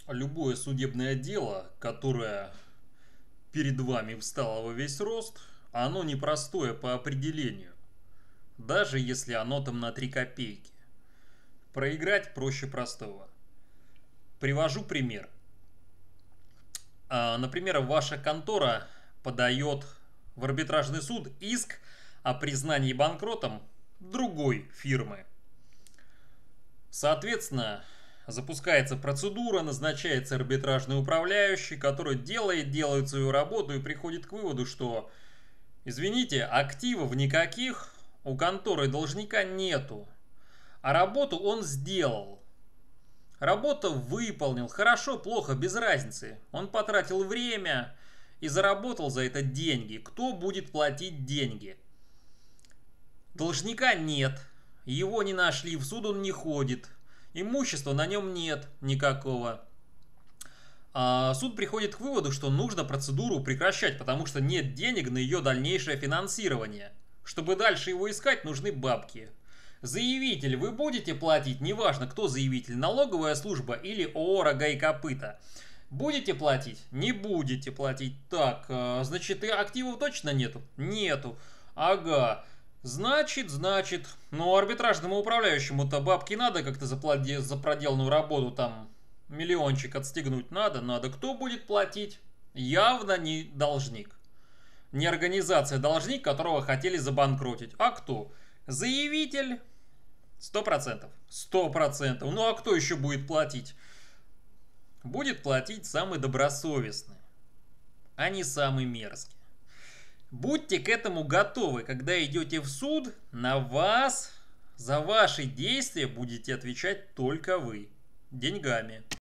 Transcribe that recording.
Любое судебное дело, которое перед вами встало во весь рост, оно непростое по определению, даже если оно там на 3 копейки. Проиграть проще простого. Привожу пример. Например, ваша контора подает в арбитражный суд иск о признании банкротом другой фирмы. Соответственно, запускается процедура, назначается арбитражный управляющий, который делает свою работу и приходит к выводу, что, извините, активов никаких у конторы должника нету, а работу он сделал. Работу выполнил, хорошо, плохо, без разницы. Он потратил время и заработал за это деньги. Кто будет платить деньги? Должника нет, его не нашли, в суд он не ходит, имущества на нем нет никакого. Суд приходит к выводу, что нужно процедуру прекращать, потому что нет денег на ее дальнейшее финансирование. Чтобы дальше его искать, нужны бабки. Заявитель, вы будете платить, неважно, кто заявитель, налоговая служба или ООО «Рога и копыта». Будете платить? Не будете платить. Так, значит, и активов точно нету? Нету. Ага. Значит, но арбитражному управляющему-то бабки надо как-то за проделанную работу, там, миллиончик отстегнуть надо. Кто будет платить? Явно не должник. Не организация должник, которого хотели забанкротить. А кто? Заявитель? 100%. 100%. Ну а кто еще будет платить? Будет платить самый добросовестный, а не самый мерзкий. Будьте к этому готовы, когда идете в суд, на вас, за ваши действия будете отвечать только вы. Деньгами.